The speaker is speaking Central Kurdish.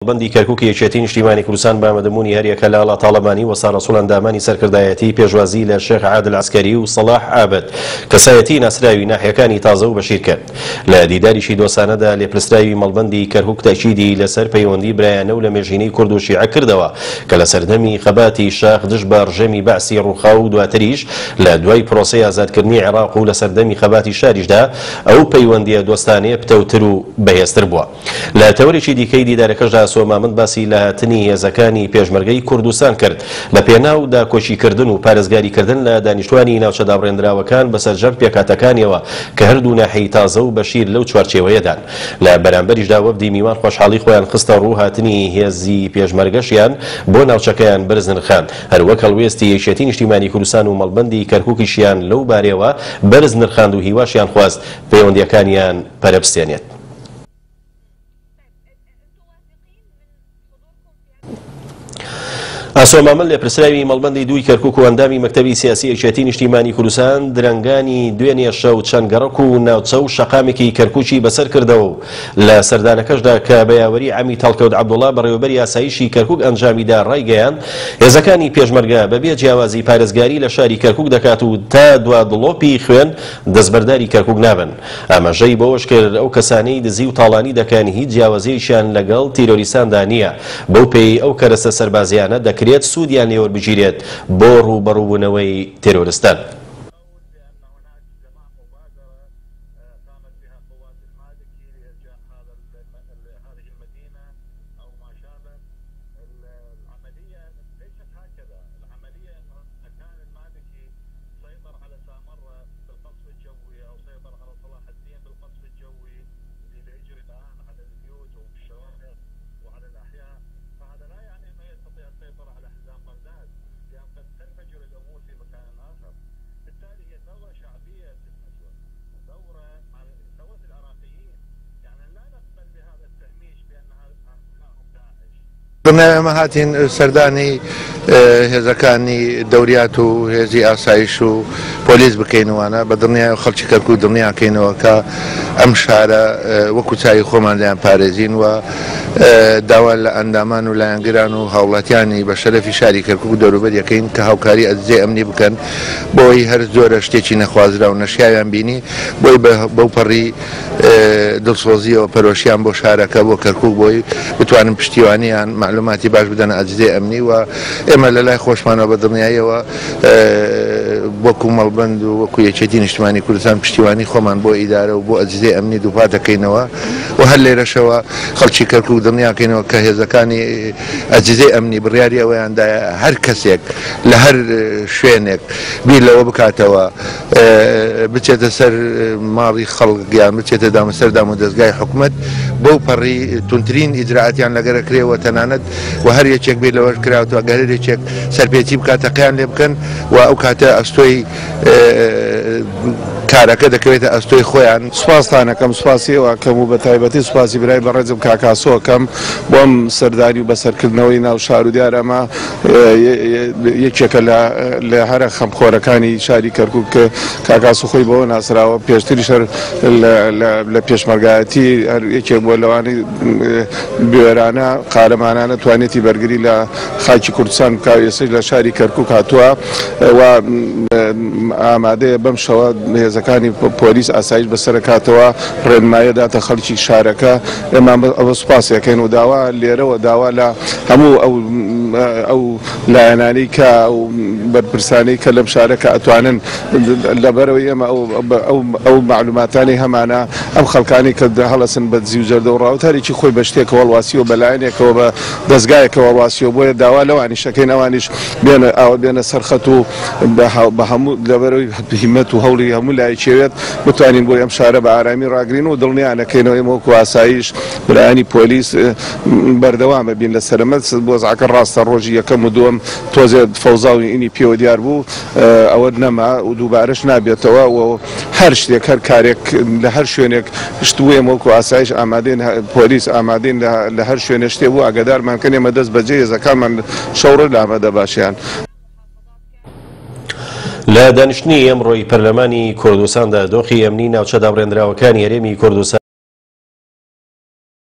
بەندی کەرکووک یەکێتی نیشتیمانی کوردستان بە ئامادەبوونی هەریەکە لە هەڵە تاڵەمانی و سارەسوڵ ئەندامانی سەرکردایەتی پێشوازی لە شێخ عادل عەسکەری و سەلاح عابد کەسایەتی ناسراوی ناحیەکانی تازە و بەشیر کرد. لە دیداریشی دۆسانەدا لێپرسراوی مەڵبەندی کەرکووک تاکیدی لەسەر پەیوەندی برایانە و لە مێژینەی کورد و شیعە کردەوە کە لە سەردەمی خەباتی شاخ دژ بە ڕژێمی بەعسی ڕووخاو و دواتریش لە دوای پرۆسەی ئازادکردنی عێراق و لە سەردەمی خەباتی شاریشدا ئەو پەیوەندیە دۆستانەیە پتەوتر و بەهێزتر بووە. لە تەوەرێکی دیکەی دیدارەکەشدا سۆمامند باسی لە هاتنی هێزەکانی پێشمەرگەی کوردستان کرد لە پێناو داکۆچیکردن و پارێزگاریکردن لە دانیشتوانی ناوچەدا بڕێنراوەکان بەسەرجەم پێکهاتەکانیەوە کە هەردوو ناحیەی تازە و بەشیر لەو چوارچێوەیەدان. لە بەرامبەریشدا وەفدی میوان خۆشحاڵی خۆیان خستە ڕوو هاتنی هێزی پێشمەرگەشیان بۆ ناوچەکەیان برز نرخان، هەروەک هەڵوێستی یەکێتی نیشتیمانی کوردستان و مەڵبەندی کەرکووکیشیان لەو بارەوە برز نرخاند و هیواشیان خواست پەیوەندیەکانیان پەرەبستێنێت. ئاسۆمامەند لێپرسراوی مەڵبەندی دووی کەرکووک و ئەندامی مەکتەبی سیاسی یەکێتی نیشتیمانی کوردستان درەنگانی دوێنێ شەو چەنگەڕک و ناوچە و شەقامێکی کەرکووکی بەسەر کردەوە و لە سەردانەکەشدا کە بەیاوەری عەمی تاڵکەوت عەبدوڵڵا بەڕێوەبەری ئاسایشی کەرکووک ئەنجامیدا ڕایگەیاند هێزەکانی پێشمەرگە بەبێ جیاوازی پارێزگاری لە شاری کەرکووک دەکات و تا دوا دڵۆپی خوێن دەستبەرداری کەرکووک نابن. ئاماژەی بەوەش کرد ئەو کەسانەی دزی و تاڵانی دەکەن هیچ جیاوازیشیان لەگەڵ تیرۆریستاندا نییە، بەو پێی ئەو کەرەستە سەربازیانە دەکرێت سوودیان لێوەربگیرێت بۆ ڕووبەڕووبوونەوەی تێرۆریستان. ئێمە هاتین سەردانی هێزەکانی دەوریات و هێزی ئاسایش و پۆلیس بکەینەوەنە بە دڵنیای خەڵکی کەرکووک دڵنیاکەینەوە کە ئەم شارە وەکو چاوی خۆمان لەیان پارێزین و داوا لە ئەندامان و لایەنگران و هاوڵاتیانی بە شەرەفی شاری کەرکووک دەوروبەر یەکەین کە هاوکاری ئەجزێ ئەمنی بکەن بۆی هەر زۆرە شتێکی نەخوازرا و نەشیاویان بینی بۆی بەو پەڕی دڵسۆزیەوە پەرۆشیان بۆ شارەکە بۆ کەرکووک بۆی بتوانن پشتیوانیان معلوماتی باش بدەنە ئەجزێ ئەمنی و ئێمە لە لای خۆشمانەوە بە دڵنیاییەوە وەکو مەڵبەند و وەکو یەکێتی نیشتیمانی کوردستان پشتیوانی خۆمان بۆ ئیدارە و بۆ ئەجزێ ئەمنی دووپات دەکەینەوە و هەر لێرەشەوە خەڵکی کەرکووک دڵنیاکەینەوە کە هێزەکانی ئەجزێ ئەمنی بڕیاری ئەوەیاندایە هەر کەسێک لە هەر شوێنێک بیر لەوە بکاتەوە بچێتە سەر ماڵی خەڵک یان بچێتە دامەسەردام و دەستگای حکوومەت بەو پەڕی تونترین ئیجرعاتیان لەگەرەکرێەوە تەنانەت و هەر یەکێک بێ لەوەش کراوەوە گەرێکێک سەرپێچی بکاتەقیان لێ بکەن و ئەو کاتە ئەستۆی کارەکە دەکەوێتە ئەستۆی خۆیان. سوپاستانەکەم سوپاسیەوە کەم و بە تایبەتی سوپاسی برای بەڕێزم کاکاسۆکەم بۆم سەرداری و بەسەرکردنەوەی ناو شار و دیار ئەمە یەکێکە لە هەرە خەمخۆرەکانی شاری کەرکووک کە کاکاسو خۆی بەوە ناسراوە پێشتری شەر لە پێشمەرگایەتی یەکێک بۆ لەوانی بوێرانە قارەمانانە توانێتی بەرگری لە خاکی کوردستان بکاوێسەی لە شاری کەرکووک هاتووە و ئامادەیە بەم شەوە هێزەکانی پۆلیس ئاسایش بەسەرکاتەوە ڕێنمایە داتە خەڵکی شارەکە. ئێمە ئەوە سوپاسیەکەین و داوا لێرەوە داوا لە هەموو ئەو لایەنانەی کە ئەو بەرپرسانەی کە لەم شارەکە ئەتوانن لەبەرەوەی ئێمە ئەو معلوماتانی هەمانە ئەم خەڵکانی کە هەڵەسن بە دزی و جەردە و ڕاوتارێکی خۆی بە شتێکەوە هەڵواسیەوە بەلایەنێکەوە بە دەستگایەکەوە هەڵواسیەوە بۆیە داوا لەوانی شەکەین ئەوانیش بێنە سەرخەت و بە هەموو لەبەرەوەی هیمەت و هەوڵی هەموو لایەکێوێت بتوانین بۆی ئەم شارە بە ئارامی ڕاگرین و دڵنیانەکەینەوە ئێمە وەکو ئاسایش برایانی پۆلیس بەردەوامە بین لە سەرمەت بۆزعکە ڕاستە ڕۆژی یەکەم و دووەم تۆزێ فەوزاوی ئینی پێوە دیار بوو ئەوە نەما و دووبارەش نابێتەوە و هەر شتێک هەر کارێک لە هەر شوێنێک شتووە ئێمە وەکو ئاسایش ئامادەین پۆلیس ئامادەین لە هەر شوێنە شتێ بوو ئاگادارمانکەن ئێمە دەست بەجێ هێزەکانمان شەوڕە لە ئامادە باشیان. لە دانیشتنی ئەمڕۆی پەرلەمانی کوردستاندا دۆخی ئەمنی ناوچە دابڕێنراوەکانی هەرێمی کوردستان